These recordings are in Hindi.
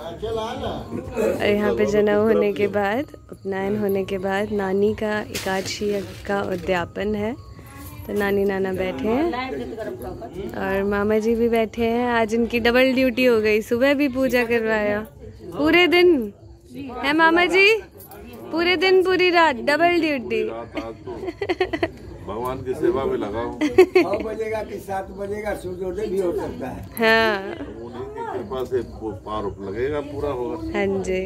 और यहाँ पे जनेऊ होने के बाद, उपनयन होने के बाद नानी का एकादशी का उद्यापन है। तो नानी नाना बैठे हैं और मामा जी भी बैठे हैं। आज इनकी डबल ड्यूटी हो गई, सुबह भी पूजा करवाया, पूरे दिन है मामा जी, पूरे दिन पूरी रात डबल ड्यूटी। भगवान की सेवा में लगा हूँ। 6 बजेगा कि 7 बजेगा सूर्योदय भी हो सकता है। हाँ, उन्हीं की कृपा से पार लगेगा, पूरा होगा। हाँ जी।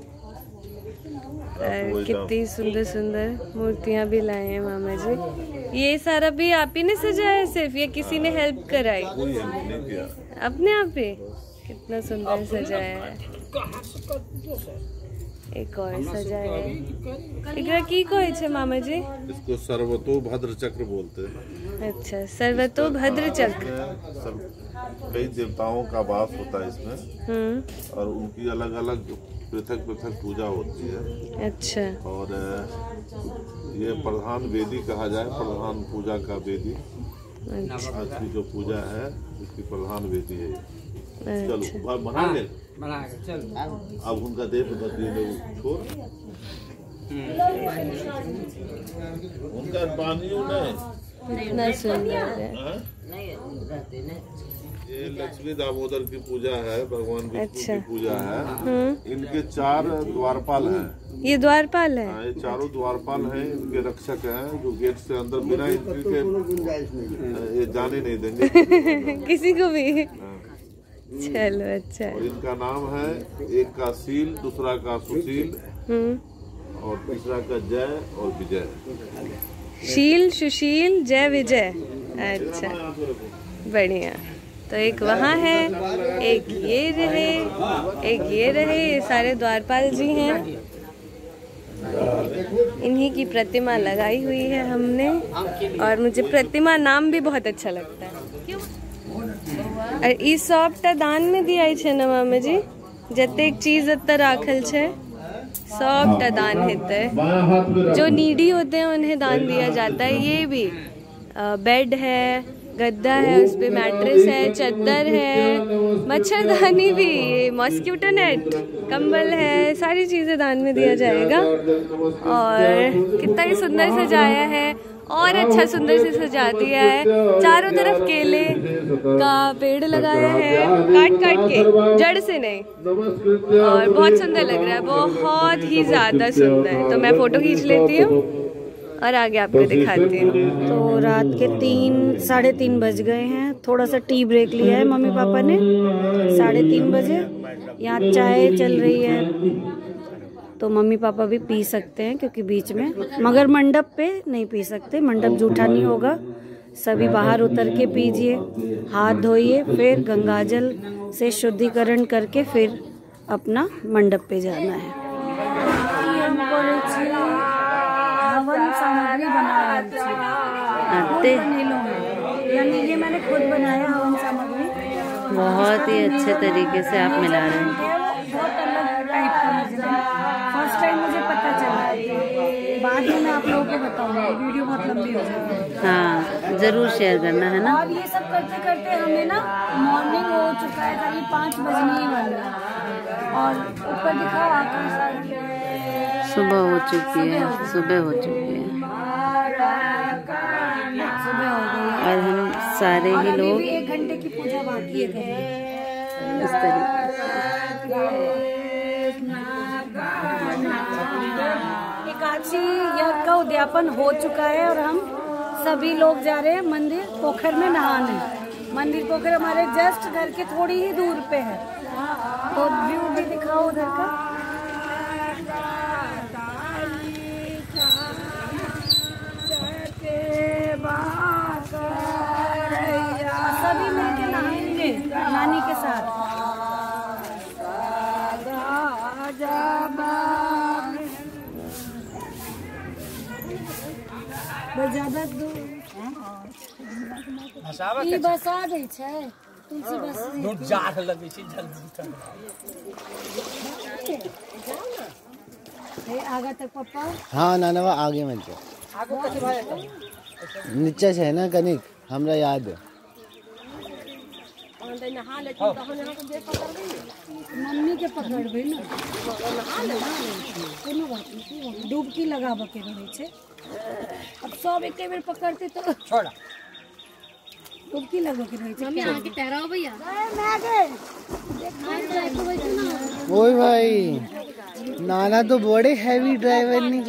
कितनी सुंदर सुंदर मूर्तियाँ भी लाए हैं मामा जी। ये सारा भी आप ही ने सजाया है सिर्फ, या किसी ने हेल्प कराई? कोई हेल्प नहीं किया, अपने आप ही। कितना सुंदर सजाया है। एक और सजाया है। एकरा की कोई छे मामा जी? इसको सर्वतोभद्र चक्र बोलते हैं। अच्छा, सर्वतोभद्र चक्र। कई देवताओं का वास होता है इसमें, और उनकी अलग अलग पृथक पृथक पूजा होती है। अच्छा। और ये प्रधान वेदी कहा जाए, प्रधान पूजा का वेदी। अच्छा। आज की जो पूजा है इसकी प्रधान वेदी है। अच्छा। चलो बना ले, अब उनका देख छोड़ उनका पानियों ने कितना सुंदर है। ये लक्ष्मी दामोदर की पूजा है, भगवान विष्णु अच्छा। की पूजा है। इनके 4 द्वारपाल हैं। ये द्वारपाल है? हाँ, ये चारों द्वारपाल हैं, इनके रक्षक हैं, जो गेट से अंदर बिना एंट्री के ये जाने नहीं देंगे किसी को भी। चलो अच्छा। और इनका नाम है, एक का शील, दूसरा का सुशील, और तीसरा का जय और विजय। शील, सुशील, जय, विजय। अच्छा, बढ़िया। तो एक वहाँ है, एक ये रहे, एक ये रहे। ये सारे द्वारपाल जी हैं। इन्हीं की प्रतिमा लगाई हुई है हमने, और मुझे प्रतिमा नाम भी बहुत अच्छा लगता है। और ई सबटा दान में दिया छे ना मामा जी, जतेक चीज एतऽ राखल छे सबटा दान हेतै। जो नीडी होते हैं उन्हें दान दिया जाता है। ये भी बेड है, गद्दा है, उस पे मैट्रेस है, चद्दर है, मच्छरदानी भी, ये मॉस्किटो नेट, कंबल है, सारी चीजें दान में दिया जाएगा। और कितना ही सुंदर सजाया है, और अच्छा सुंदर से सजा दिया है। चारों तरफ केले का पेड़ लगाया है, काट काट के, जड़ से नहीं, और बहुत सुंदर लग रहा है, बहुत ही ज्यादा सुंदर। तो मैं फोटो खींच लेती हूँ और आगे आपको दिखाती हूँ। तो रात के 3-3:30 बज गए हैं। थोड़ा सा टी ब्रेक लिया है मम्मी पापा ने 3:30 बजे। यहाँ चाय चल रही है, तो मम्मी पापा भी पी सकते हैं, क्योंकि बीच में, मगर मंडप पे नहीं पी सकते, मंडप जूठा नहीं होगा। सभी बाहर उतर के पीजिए, हाथ धोइए, फिर गंगाजल से शुद्धिकरण करके फिर अपना मंडप पे जाना है। हवन सामग्री यानी ये मैंने खुद बनाया हवन सामग्री। बहुत ही अच्छे तरीके से आप मिला रहे हैं। बहुत अलग टाइप का फर्स्ट टाइम मुझे पता चला, बाद में मैं आप लोगों को बताऊंगी, वीडियो बहुत लंबी हो जाएगी। हाँ, जरूर शेयर करना है ना। और ये सब करते करते हमें ना मॉर्निंग हो चुका है, करीब 5 बजने ही वाला है। और ऊपर दिखाओ आकाश, सुबह हो चुकी है, सुबह हो चुकी है, सुबह हो गई है। और हम सारे ही लोग 1 घंटे की पूजा बाकी है इस तरीके से। एकादशी यज्ञ का उद्यापन हो चुका है और हम सभी लोग जा रहे हैं मंदिर पोखर में नहाने। मंदिर पोखर हमारे जस्ट घर के थोड़ी ही दूर पे है, तो व्यू भी दिखाओ उधर का। सभी मिलके नहाएंगे नानी के साथ। ज्यादा दूर ई बसा दै छै, तुलसी बस दूर जाठ लगै छै जल्दी। आगे तक पप्पा। हाँ नानवा आगे मत नीचे है ना कनिक, हमरा याद है। मम्मी के पकड़ भी ना कोनो बात नहीं, डुबकी लगाबे के रहे छे। अब सब एके बेर पकड़ते तो छोड़ा डुबकी लगो के रहे छे। मम्मी आके तैराओ भैया। ओए भाई नाना तो बड़े हैवी ड्राइवर नहीं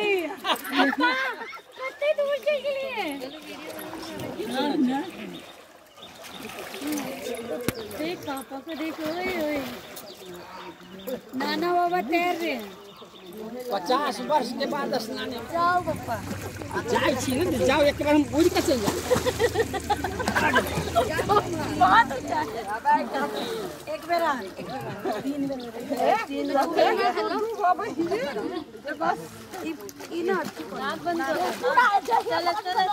देख पापा को देखो। ओए नाना बाबा तैर रहे हैं। 50 वर्ष के बाद स्नान जाओ पापा जाओ एक बार हम बुझ के चल जाओ। बहुत ऊंचा है। एक बेर आ तीन बस ई ना आँख बंद करो।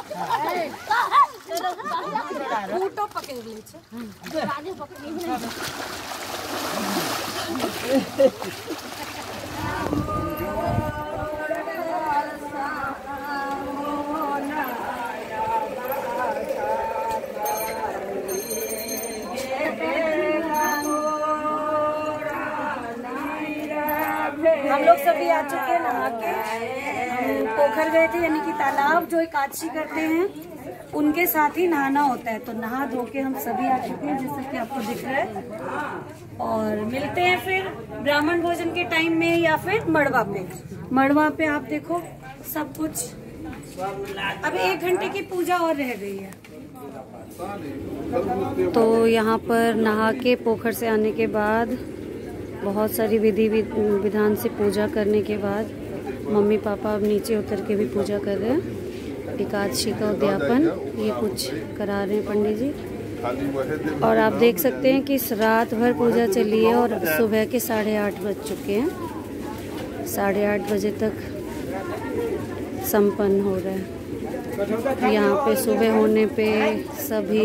फोटो पकड़ ली छे आगे पकड़ हम लोग सभी आ चुके हैं नहा के। हम पोखर गए थे, यानी कि तालाब जो एकादशी करते हैं उनके साथ ही नहाना होता है। तो नहा धो के हम सभी आ चुके हैं, जैसा कि आपको दिख रहा है। और मिलते हैं फिर ब्राह्मण भोजन के टाइम में या फिर मड़वा पे। मड़वा पे आप देखो सब कुछ। अब 1 घंटे की पूजा और रह गई है। तो यहाँ पर नहा के पोखर से आने के बाद बहुत सारी विधि विधान से पूजा करने के बाद मम्मी पापा अब नीचे उतर के भी पूजा कर रहे हैं। एकादशी का उद्यापन ये कुछ करा रहे हैं पंडित जी। और आप देख सकते हैं कि रात भर पूजा चली है और सुबह के 8:30 बज चुके हैं। 8:30 बजे तक संपन्न हो रहा है। यहाँ पे सुबह होने पे सभी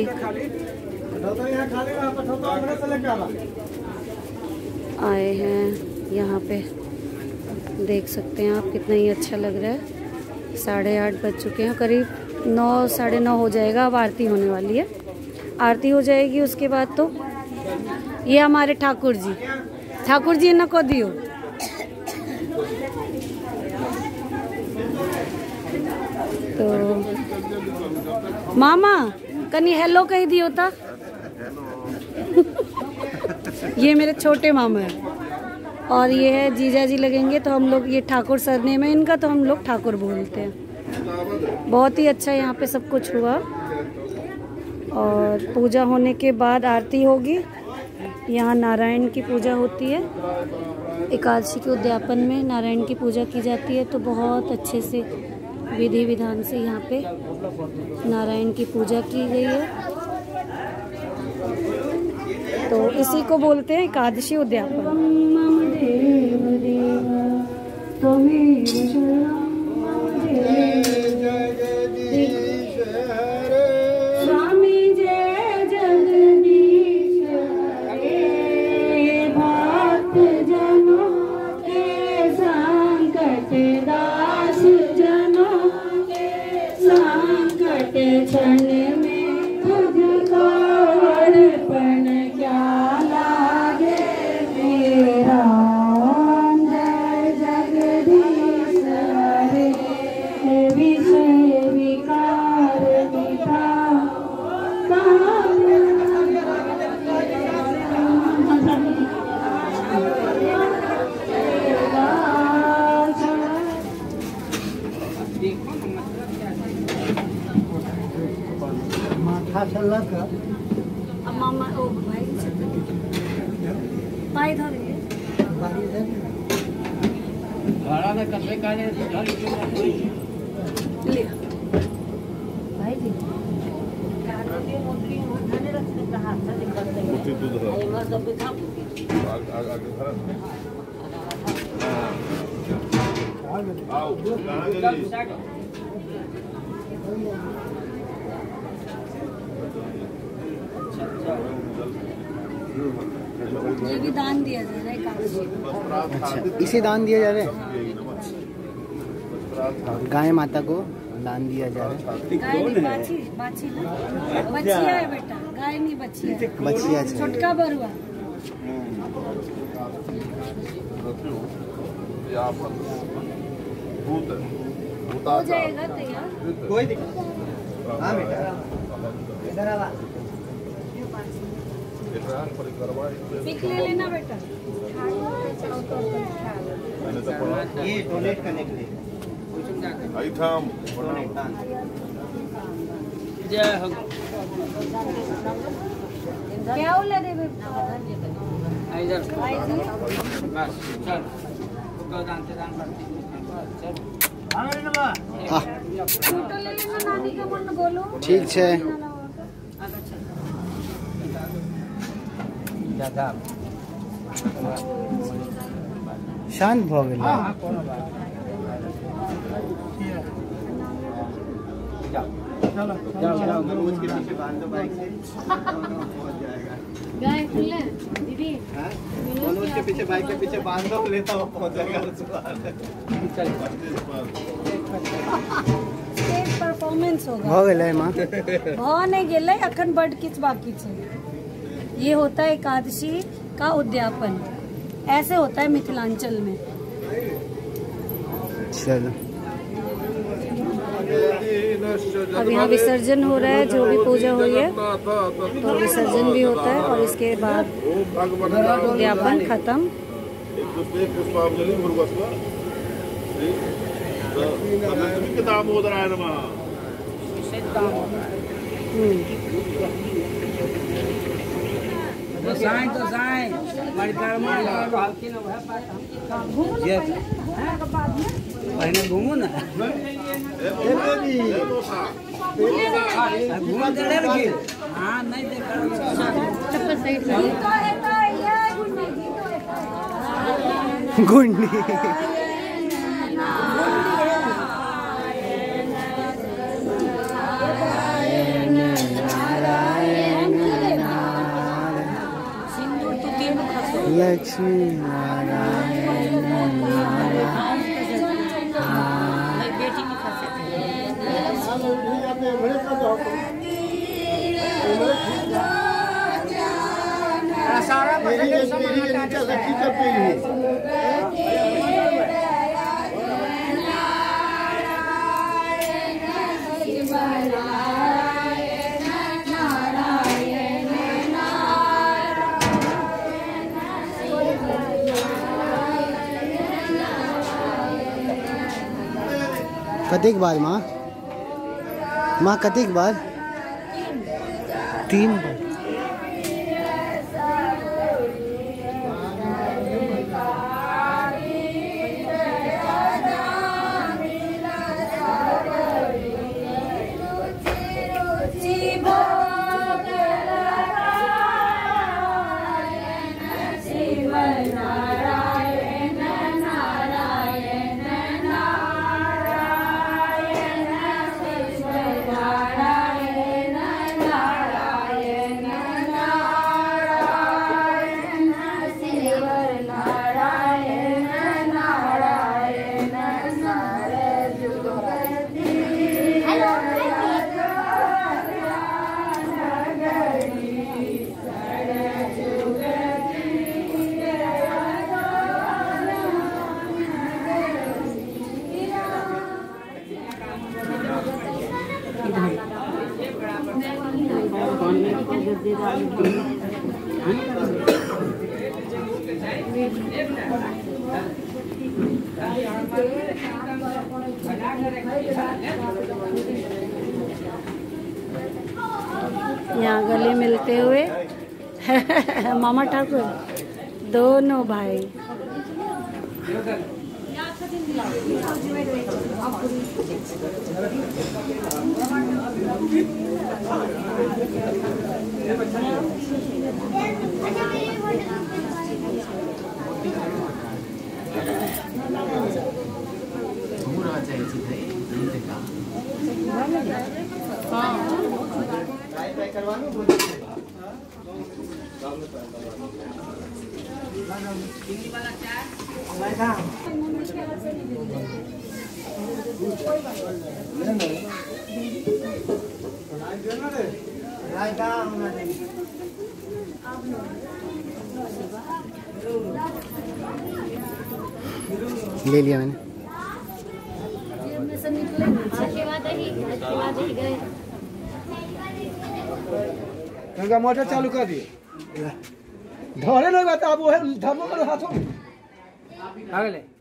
आए हैं। यहाँ पे देख सकते हैं आप, कितना ही अच्छा लग रहा है। 8:30 बज चुके हैं, करीब 9 साढ़े 9 हो जाएगा। अब आरती होने वाली है। आरती हो जाएगी उसके बाद तो ये हमारे ठाकुर जी न को दियो। तो मामा कनी हेलो कही दियो था। ये मेरे छोटे मामा हैं और ये है जीजा जी लगेंगे। तो हम लोग, ये ठाकुर सरनेम है इनका, तो हम लोग ठाकुर बोलते हैं। बहुत ही अच्छा यहाँ पे सब कुछ हुआ। और पूजा होने के बाद आरती होगी। यहाँ नारायण की पूजा होती है। एकादशी के उद्यापन में नारायण की पूजा की जाती है। तो बहुत अच्छे से विधि विधान से यहाँ पे नारायण की पूजा की गई है। तो इसी को बोलते हैं एकादशी उद्यापन। स्वामी जय जगदीश भक्त जनों के संकट दास जनों के संकट क्षण में तुझको अर्पण क्या लागे मेरा। जय जगदीश हरे विषय विकार मिटा माथा चला का मामा ओ भाई पाई धर भाड़ा में कपड़े काले ले भाई जी ये भी दान दिया जा रहा है एकादशी। अच्छा, इसे दान दिया जा रहा है। गाय माता को दान दिया जा रहा है। गाय नहीं, बाछी बाछी ना, बछिया है बेटा। गाय नहीं बच्चिया। बच्चिया चाहिए। छोटका बरुआ। हो जाएगा तैयार। कोई दिक्कत। हाँ बेटा इधर आवा। पिक ले लेना बेटा। ये डोनेट करने के लिए जय हो। क्या बोला रे इधर बस चल दान से दान करते चल। फोटो ले लेना नानी का मन बोलो। ठीक है। शांत भ गेल। गाय खुले दीदी। मनोज के पीछे बाइक के पीछे बांध दो, लेता हुआ पहुंच जाएगा। स्टेज परफॉर्मेंस होगा। हो गेलै मां। भ नहीं गेलै, अखन बड किछ बाकी छै। ये होता है एकादशी का उद्यापन। ऐसे होता है मिथिलांचल में। चलो अब यहाँ विसर्जन हो रहा है, जो भी पूजा हुई है तो विसर्जन भी होता है और इसके बाद उद्यापन खत्म। साईं तो साईं हमारी कर्मा पहले घूमो ना घूम चले लगी। हाँ नहीं गुंडी लक्ष्मी नारायण कतेक बार माँ? माँ कतेक बार? 3 बार। यहाँ गले मिलते हुए मामा ठाकुर दोनों भाई। ले लिया मैंने। गंगा मोटर चालू कर दिए। धरे लोग आप वो है धर्मो कर हाथों में। अगले